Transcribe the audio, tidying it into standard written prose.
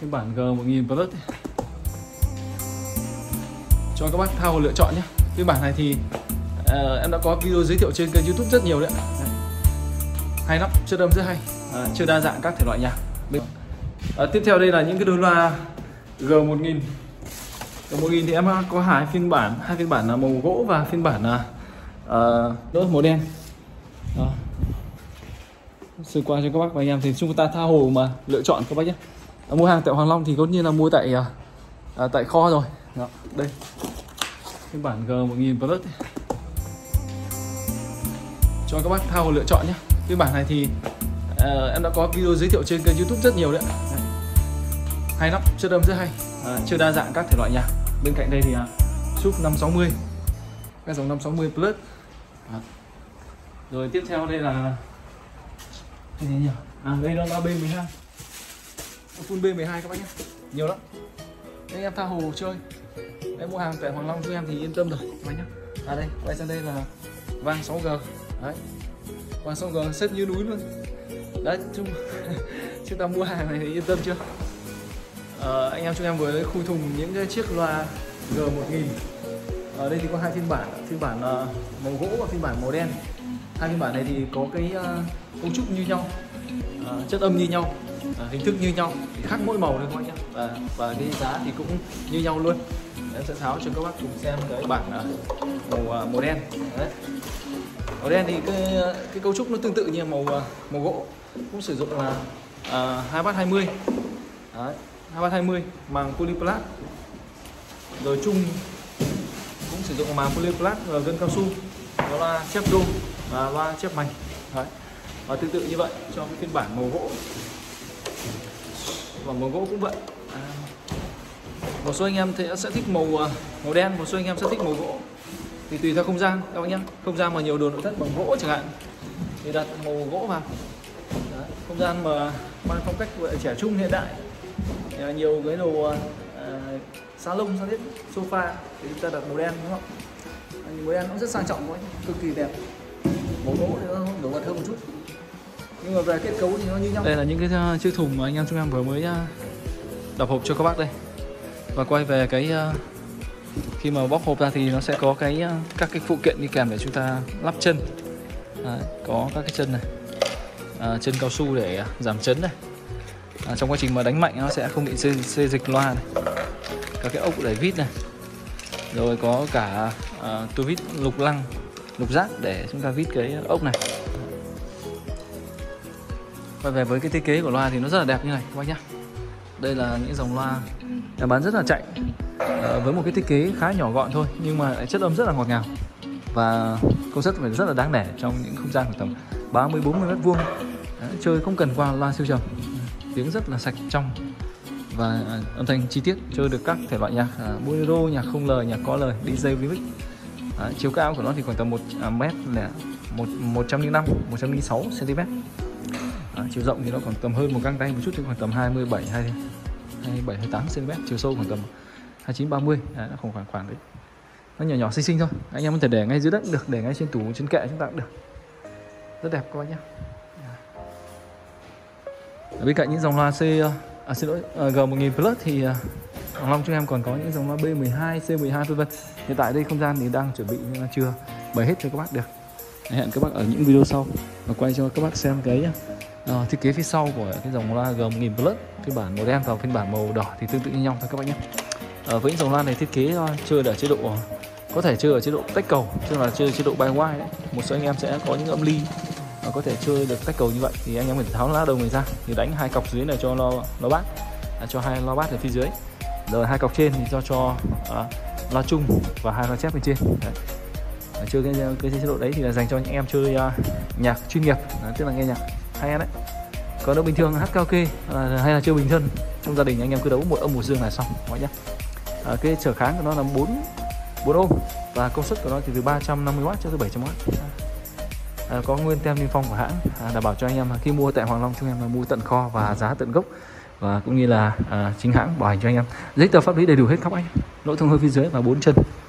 phiên bản G1000 Plus cho các bác tha hồ lựa chọn nhé. Phiên bản này thì em đã có video giới thiệu trên kênh YouTube rất nhiều đấy. Hay lắm, chất âm rất hay, chưa đa dạng các thể loại nhạc. Tiếp theo đây là những cái đôi loa G1000. G1000 thì em có hai phiên bản là màu gỗ và phiên bản là màu đen. Sơ qua cho các bác và anh em thì chúng ta tha hồ mà lựa chọn các bác nhé. Mua hàng tại Hoàng Long thì có nhiên là mua tại kho rồi. Đó, đây phiên bản G1000 Plus cho các bác tha hồ lựa chọn nhé. Phiên bản này thì em đã có video giới thiệu trên kênh YouTube rất nhiều đấy. Hay lắm, chất âm rất hay, chưa đa dạng các thể loại nhạc. Bên cạnh đây thì sub 560, cái dòng 560 Plus. Rồi tiếp theo đây là cái gì nhỉ? Đây là B12, full B12 các bác nhé, nhiều lắm. Đây em tha hồ chơi, em mua hàng tại Hoàng Long cho em thì yên tâm rồi các bác nhé. Đây quay sang đây là vang 6G đấy, vang 6G xếp như núi luôn đấy. Chúng ta mua hàng này thì yên tâm chưa? Anh em chúng em vừa lấy khui thùng những cái chiếc loa G1000. Ở đây thì có hai phiên bản màu gỗ và phiên bản màu đen. Hai phiên bản này thì có cái cấu trúc như nhau, chất âm như nhau, hình thức như nhau, khác mỗi màu thôi các bác nhé. Và cái giá thì cũng như nhau luôn. Em sẽ tháo cho các bác cùng xem cái bản màu đen. Đấy. Màu đen thì cái cấu trúc nó tương tự như màu gỗ, cũng sử dụng là 2W20, 2W20 màng polyplat, rồi chung cũng sử dụng màng polyplat và gân cao su, đó là chép đô và loa chép mảnh. Đấy. Và tương tự như vậy cho cái phiên bản màu gỗ, và màu gỗ cũng vậy. Một số anh em thì sẽ thích màu đen, một số anh em sẽ thích màu gỗ, thì tùy theo không gian các bác nhé. Không gian mà nhiều đồ nội thất bằng gỗ chẳng hạn thì đặt màu gỗ vào. Đấy. Không gian mà mang phong cách trẻ trung hiện đại, nhiều cái đồ salon, sofa thì chúng ta đặt màu đen, đúng không? Màu đen cũng rất sang trọng, cực kỳ đẹp. Màu gỗ thì nó nổi bật hơn một chút, nhưng mà về kết cấu thì nó như nhau. Đây là những cái chiếc thùng mà anh em chúng em vừa mới đập hộp cho các bác đây. Và quay về cái khi mà bóc hộp ra thì nó sẽ có các cái phụ kiện đi kèm để chúng ta lắp chân. Đấy, có các cái chân này, chân cao su để giảm chấn này. Trong quá trình mà đánh mạnh nó sẽ không bị xê dịch loa này. Các cái ốc để vít này, rồi có cả tua vít lục lăng, lục giác để chúng ta vít cái ốc này. Quay về với cái thiết kế của loa thì nó rất là đẹp như này các bác nhé. Đây là những dòng loa bán rất là chạy, với một cái thiết kế khá nhỏ gọn thôi, nhưng mà chất âm rất là ngọt ngào và công suất phải rất là đáng nể trong những không gian khoảng tầm 30-40 mét vuông. Chơi không cần qua loa siêu trầm, tiếng rất là sạch trong và âm thanh chi tiết, chơi được các thể loại nhạc bolero, nhạc không lời, nhạc có lời, DJ remix. Chiều cao của nó thì khoảng tầm 105-106 cm. Chiều rộng thì nó khoảng tầm hơn một găng tay một chút, thì khoảng tầm 27-28 cm. Chiều sâu khoảng tầm 29-30, nó khoảng đấy. Nó nhỏ nhỏ xinh xinh thôi. Anh em có thể để ngay dưới đất cũng được, để ngay trên tủ, trên kệ chúng ta cũng được. Rất đẹp các bác nhé. Ở bên cạnh những dòng loa G1000 Plus thì Hoàng Long chúng em còn có những dòng loa B12, C12 vân vân. Hiện tại đây không gian thì đang chuẩn bị nhưng mà chưa bày hết cho các bác được. Hẹn các bác ở những video sau và quay cho các bác xem cái thiết kế phía sau của cái dòng loa G1000 Plus, phiên bản màu đen và phiên bản màu đỏ thì tương tự như nhau thôi các bác nhé. Với những dòng loa này thiết kế chơi ở chế độ, có thể chơi ở chế độ tách cầu, tức là chơi chế độ by wire đấy. Một số anh em sẽ có những âm ly có thể chơi được tách cầu như vậy, thì anh em phải tháo lá đầu này ra, thì đánh hai cọc dưới này cho loa bass, cho hai loa bass ở phía dưới, rồi hai cọc trên thì cho loa chung và hai loa chép bên trên. Đấy. Chơi cái chế độ đấy thì là dành cho những em chơi nhạc chuyên nghiệp, tức là nghe nhạc hay đấy. Còn nếu bình thường hát karaoke hay là chơi bình dân trong gia đình, anh em cứ đấu một âm một dương là xong mọi nhé. Cái trở kháng của nó là 4 ohm và công suất của nó thì từ 350W cho tới 700W. Có nguyên tem niêm phong của hãng, đảm bảo cho anh em khi mua tại Hoàng Long chúng em là mua tận kho và giá tận gốc, và cũng như là chính hãng bảo hành cho anh em giấy tờ pháp lý đầy đủ hết các anh, lỗ thông hơi phía dưới và 4 chân.